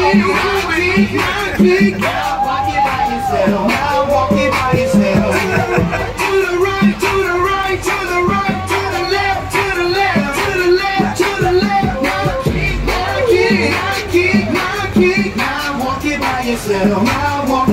Now walk it by yourself. Now walk it by yourself. To the right, to the right, to the right, to the left, to the left, to the left, to the left. Now kick, now kick, now kick, now kick. Now walk it by yourself. Now walk